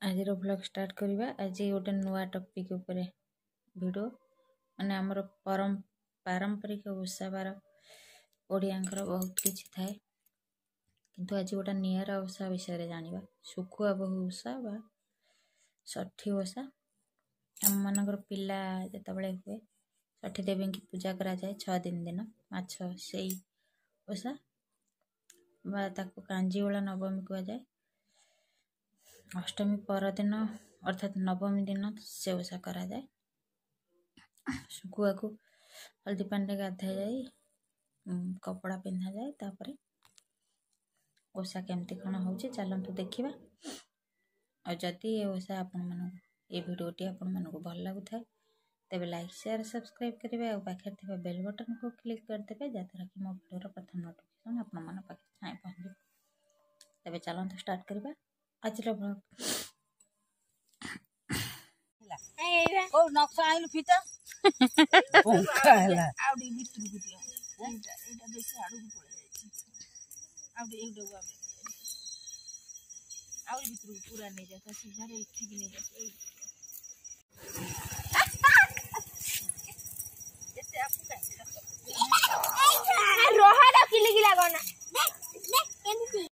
आज blog start करवा। आज गोटे नुआ टॉपिक ऊपर वीडियो माने आमर पारंपरिक ओषाबार ओडियांकर बहुत किछि थाए, किंतु आज गोटे नियारा ओषा विषय जानिबा। सुखुआ बहु ओषा बा षठी ओषा। आम मानकर पिला जेतबेले हुए षठी देवी की पूजा करा जाए 6 दिन माछ सेई ओषा बा ताको कांजीवला नवमी कहा जाए। अष्टमी परदिन अर्थात नवमी दिन से ओषा करा जाए। सुखुआ को हल्दी पानी गाधा जाए, कपड़ा पिंधा जाए, तापर ओषा केमती कौन हो चलतु देखा। और जदि ये ओषा आपण मन ये वीडियोटी आपण मन को भल लगु थाए तेबे लाइक शेयर सब्सक्राइब करेंगे और पाखे थे बेल बटन को क्लिक करदे जहाँद्वारा कि मो वीडियो प्रथम नोटिफिकेशन आपण मन पाखे पहुँचे। तेबे चलतु स्टार्ट करवा आज ब्लॉग। ओ नक्शा आइल फिटा पंखा हला आउडी भितर गुटिया एटा देखि आडू को पळे जाई आउडी एडो गवा आउडी भितर पूरा नै जाता सीधा रे ठीक नै जाता जते आपु का रोहाडा किली गिला गना केनती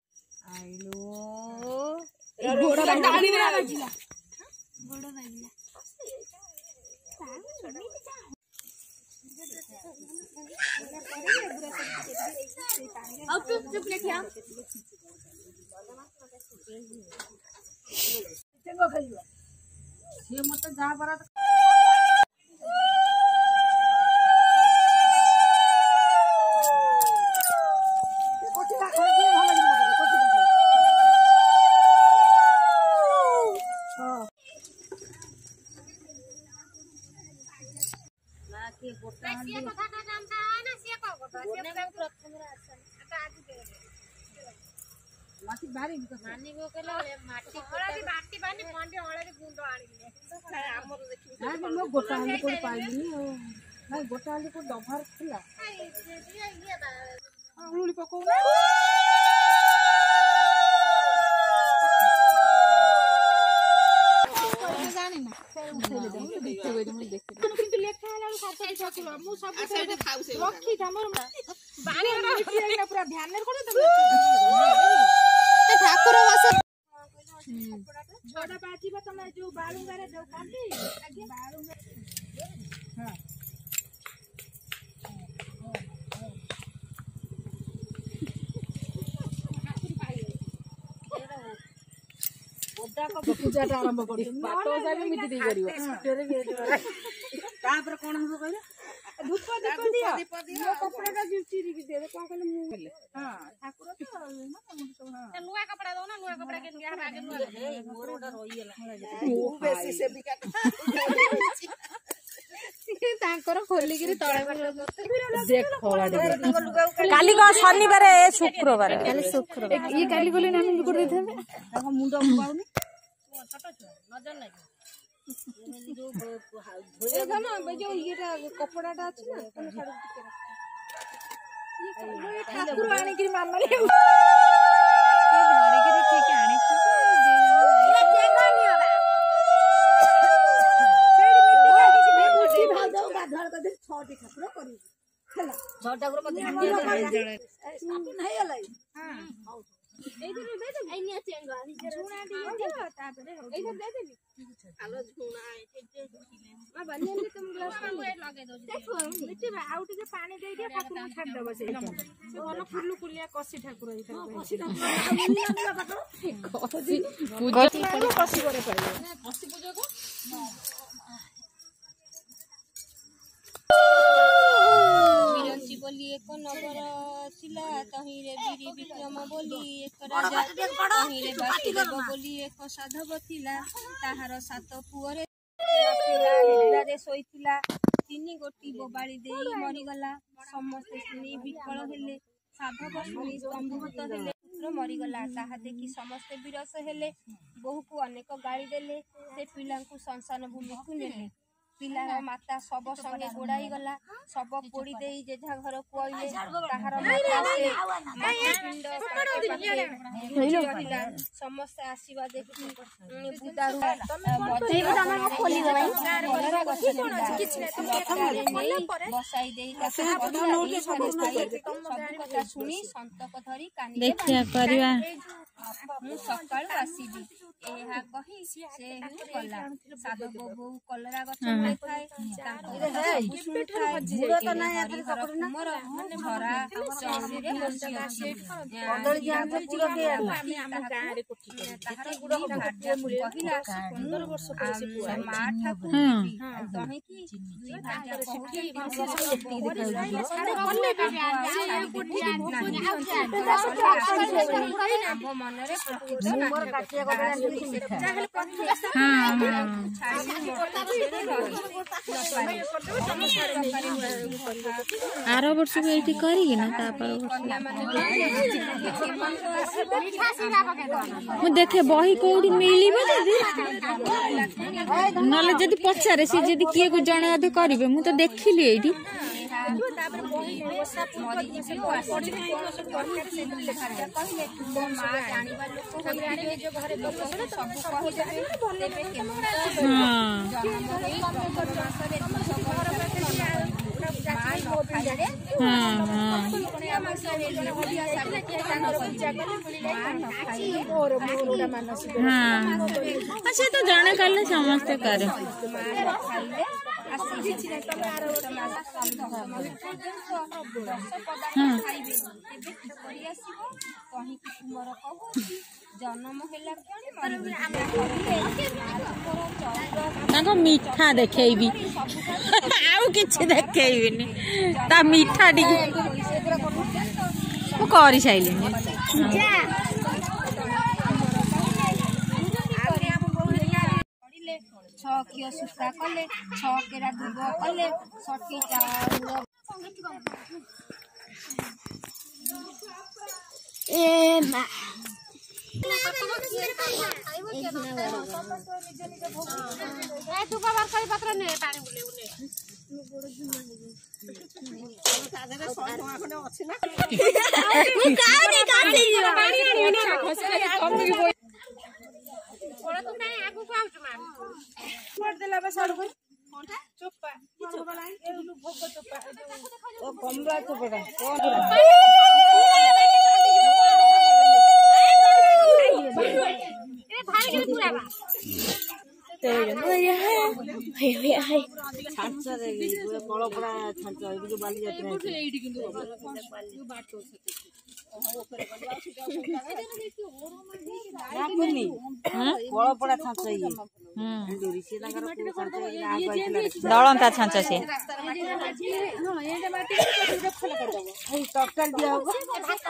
आइलो गोडा डाली रे बाजिला गोडा बाजिला अब चुप लेके चंगो खलिवा ये मत जा बरा माटी भारी मानी गो केला माटी हळदी बाटी बानी मंडे हळदी गुंड आनिले हमर देखि ना मो गोटा हळदी को पाइली ना गोटा हळदी को डभार थिला उळी पको जाने ना उठेले दे देखते गई हम देखते किंतु लेखा हला साथ ठाकुर मु सब खाउ से लखी हमर बाणी ना पूरा ध्यान ने कोन ठाकुर बस छोटा बाजी तुम जो बालुंगा रे जो काटी आगे बालुंगा हां ओदा को पूजा आरंभ करी बातो जाबे मिटी दे करियो तापर कोन हो कहला धूप दीप दियो यो कपड़ा का चिरी की दे दे कोन कहले मु हां ठाकुर तो ना नुआ कपड़ा दो ना नुआ कपड़ा के गया आगे नुआ मोरोडा रोइला ओ बेसी से बिका तांकर खोली गिरी तळे देख खोला दे काली को शनिवार शुक्रवार काली शुक्रवार ये काली बोले ना हम गुड़ दे थे मुंडो पाउनी छोटा छोटा नजर नहीं जो ना जो ये कपड़ाटा अछि ना तने साड़ी टिके ये ठाकुर आने की मामा रे ये धरे के ठीक आने से ये जगह नहीं होगा सेड मिट्टी भाजो गाधर को दे छोटी ठाकुर करी हला छोटा ठाकुर को दे नहीं हलाई हां एइधर दे दे आइनिया चेंगा झुना दियो तापरे हो एइधर दे दे आलो झुना एते मा बन्ने ले तुम ग्लास में लगे दो देखो मिट्टी आउट के पानी दे दे ठाकुर छाड़ दबो से कोन फुल्लू कुलिया कसी ठाकुर ई कसी ठाकुर कसी करे पड़े कसी पूजा को बोली एक नगर थिला तहिरे बीरी विक्रम बोली एक राजा तहिरे बासुदेव बोली एक साधव थिला ताहार सात पुअरे लीला रे सोईथिला तीनी गोटी बोबाली देई मरि गला समस्त सुनी विकल हेले साधव सुनी स्तंभित हेले पुत्र मरि गला ताहा देखि समस्त विरस हेले बहु को अनेक गाली देले से पिला को संसान भूमि को नेले पिलार माता सब संगे गोड़ाई गला सब पोड़ी दे जेझा घर को आइले ताहार माता से पिंड पाके समस्त आशीर्वाद देखि बुदारू खोली गई बसाई दे सब कथा सुनी संतक धरी कानी देखिया परिवा मु सकाळु आसीबी एहा कहि से कला साधक बबू कलरा गछ खाए गुड़ तो ना यात्री सकरू ना झरा चौरी रे बसी अछि बदल जान से गुड़ के आमी हम गां रे कोठी ताहार गुड़ भाजा कहिला 15 वर्ष पर से पुआ मा ठाकुर कहि कि दुई भाजा कोठी एत्ती देखै सारे कल्ले से कोठी भोग मन रे मोर काटिया को चाहल कथि आर वर्ष को एठी करी ना तापर मु देखे बही कोडी मिलिबो जदी नले जदी पछारे से जदी किए को जणे अधे करिवे मु तो देखिली एठी तापर बही व्यवस्था मरी से पड़ी कोन सब दरकार से लिखा जा कहले तो मां जानिबा लोक होइरानी जो घरे लोक सब कहि देबे देबे के हां जन्म होई मासरे घर प्रति जाई मोबी जारे हां हां कोने आमासरे जने होलिया साथे के तांगर पूजा करले पुली जाई खाई और मोरडा मानस हां अच्छा तो जाने करले समस्त करे खाइले आसी छी तमे आरो समाज मीठा देखेबी आउ किछि देखेबिनी ता मीठा टिके ओ करि साइलिनी छकिया सुस्ता कले छकेरा दुब कले सटी चाउर ए मा ए तू बाबा कई पत्र ने पानी बुले उले साधरे 100 टका खने अछि ना काने काटे पानी आनी ना खसले कम की बोई ओरा तू नाही आगु को आउछ मान छोड़ देला बे सड़को कोनटा चोपा की चोपा लाई ए भोग चोपा ओ कमरा चोपा कोन ए भाई के पूरा बा ते ये है छाछ दे गई पळो पड़ा छाछ ए जो बाली जात रे एडी किंतु बाट तो राखुनी हां पळो पड़ा छाछ ये ऋषि नगर को छाछ आ गइला दळंता छाछ से हां एडे बाटी को खोला कर दबो ए टक्कर दिया होगा भात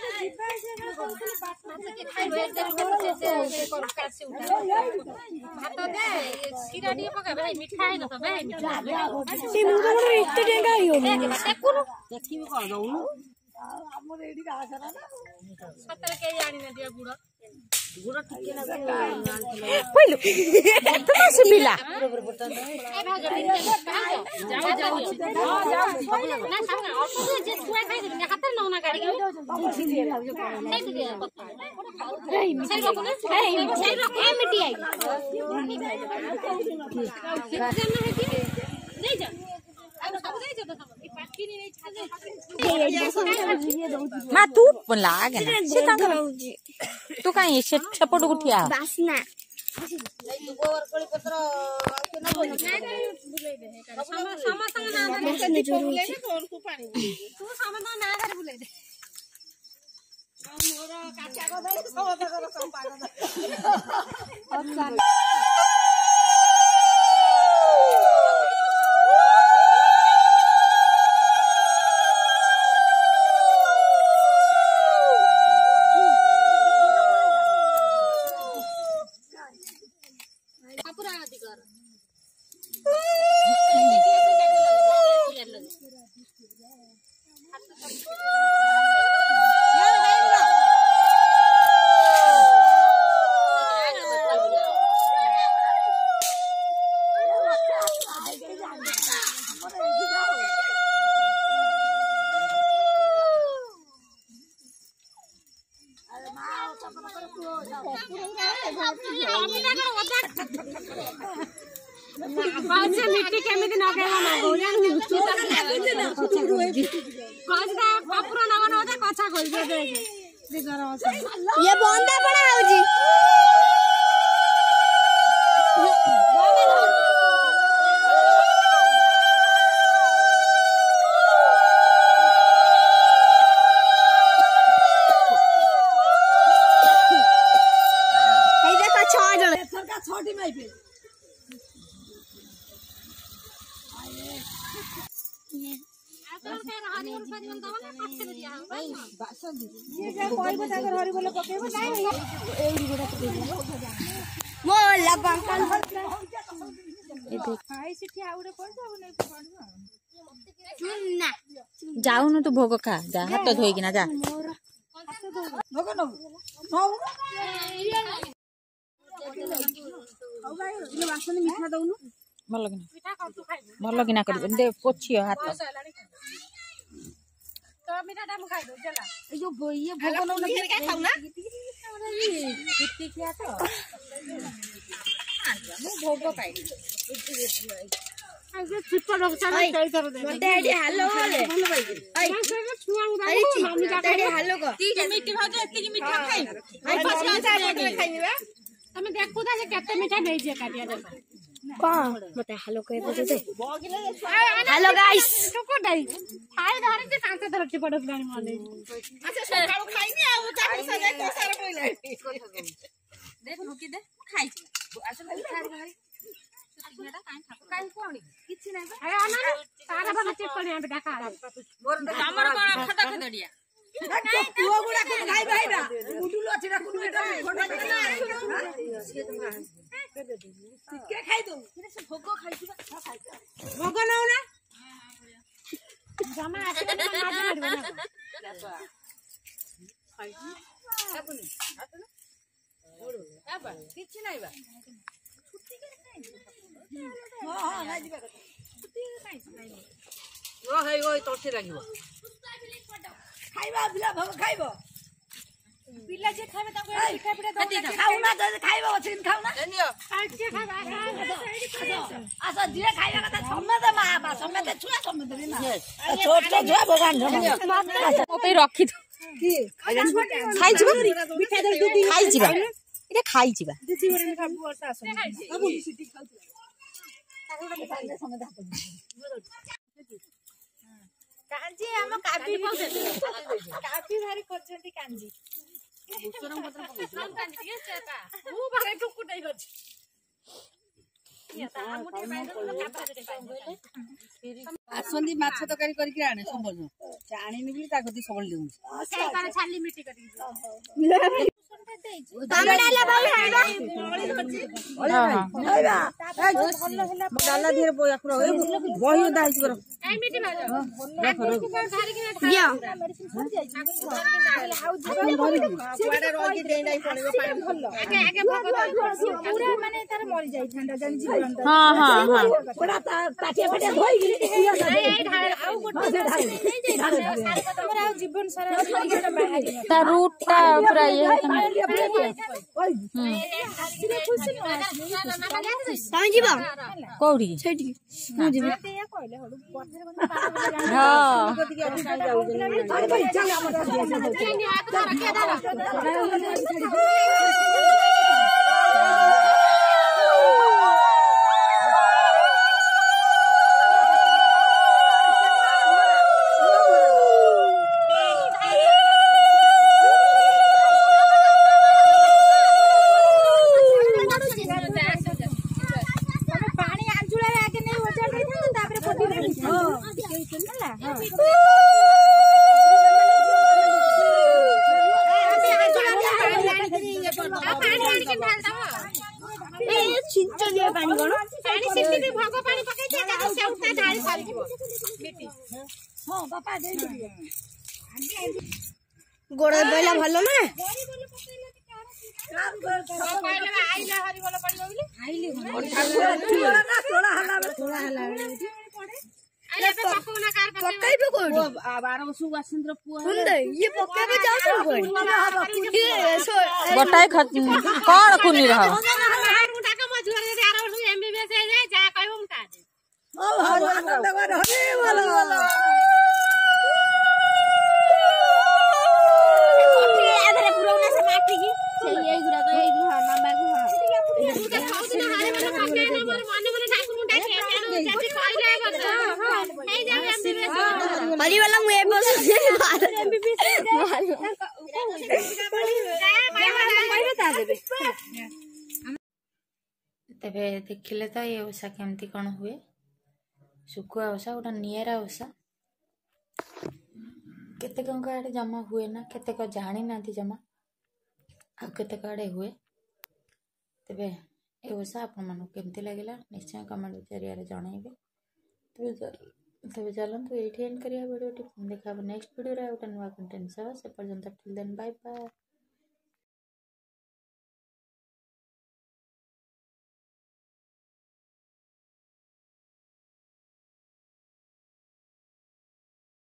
के खाइबे से कर कासे उठा भात दे सीरा दिए पका भाई मिठा है न तो भाई मिठा से मुंडा बड़ एते टेंगा हियो देखिबे कर दउनु हमर एडी का आशा ना सतर के जानी न दिया गुड़ गुड़ ठीक ना पहिलो तो सुबिला ए भाग जाओ जाओ ना सामने ऑटो जे छुआ खाइ दे हाथ न ना गाड़ी सही रखो ना सही रखो ए मिटी आई नहीं जा सब दे जा तो पाकी नहीं मा तू लागे ना से तू काई से छपट उठिया बासना गोबर कोली पत्र के ना बोल नहीं बुले दे समा संग ना बुले दे तोर पानी तू समा ना घर बुले दे मोर काचा को दे सब पानी अच्छा अच्छा मिट्टी केमिति नगेला ना गोरिया कजदा कपुर नगन होता कछा खोल दे ये बंदा पड़ा होजी छोटी माई पे जाऊनु तू भोग खा जा हाथ धोई किना जा भल किना कर दे पोछियो हाथ तो मीठाटा मु खाइ दो जला ए जो ये भोग न के खाउ ना कित्ती किया तो मु भोग खाइ आगे छिपा रखछा ना तई कर दे मते एडी हालो हाले आई मम्मी का एडी हालो को मीठी भाज एत्ती मीठा खाइ आई पछा खाइबा तमे देखु ता से केते मीठा नै जे काटिया दे कौन मते हेलो कहे बजे दे हेलो गाइस टुको डाई खाइ धरे जे कांते धरती पडत गानी माने अच्छा सकाळू खाइनी आ उता सजा कोसार पइले देख रुकी दे खाइ आसन खाइ भाई सुतिनेडा काई ठाकुर काई कोनी किछि नै अरे आना तारा बना चेक करिया बेटा खा मोर हमर कोन खटा खदडिया पुआ गुडा कोन खाइ भाइबा गुडुलो छिरा कोन बेटा खोटा के खाइ दो से भोग खाइ छिबा खाइ भोग नाउ ना जमा आसे माज मारबे ना खाइ आबुनी आतन आबा किछि नै बा छुट्टी के खाइ हां हां नै जिबा छुट्टी के खाइ ओ हे ओय तोठी लागिबो खाइबा बिला भोग खाइबो पिला जे खाइबे त पिठा पिठा दो खाउ ना त खाइबो छिन खाउ ना जनियो के खाइबा आसा जे खाइबा त समेत मा बा समेत छुआ समेत ना छोट छुआ भगवान जनियो ओते रखी दो की खाइ जिबा पिठा दे दीदी खाइ जिबा इरे खाइ जिबा दीदी बरे में खाबु वर्षा आसो बाबू सिटी खाउ ताकोडा खाइले समेत हाथ कांजी हम काफी पौसे काफी भारी करछंती कांजी गुसरम पत्र पौसे सब कांजी के चेका मु भागे टुकुटाई करछ या ता मुठी माइल कापा दे पाइले आसंदी माछ तकारी करी के आने सब बजो चाणी निबली ता गति सबल लेउ काई पारे छाली मिटी करी तामडाला बाऊ खाइबा मोळी धरछि आइबा डाला धीरे बोया पुरो बहियो दाइ बर ए मिटी मारो दिया मेडिसिन छन जाई हाउ कुआडा रोगी देई नाही पड़िबो पानी आगे आगे भगत पूरा माने तार मरि जाई ठंडा जन जीवन हां हां हां पूरा पाटिया पाटिया धोई गिली ढाल आउ गोटे ढाल तमरा जीवन सारा ता रूटटा पूरा ये जीवा कोडी सेठी मु जीवा ते या कहले हडू पथरे बंद हां अरे भाई चल हमर गोड़ बैला भलो ना गोटाए कौन कुनी रह तेबे देखिले तो ये ओषा केमती कौन हुए शुकुआ ओषा गोटा निरा ओषा केतेक आड़े जमा हुए ना केतेक जानी ना जमा आ केतेक आड़े हुए तेबे ए ओषा आपण मन केमती लगिला निश्चय कमेंट जरिए जनइबे तेबे चलतु ये एंड करिया वीडियो देखा नेक्स्ट वीडियो रे गोटे नुआ कंटेंट से पर्यंत टिल देन बाय बाय।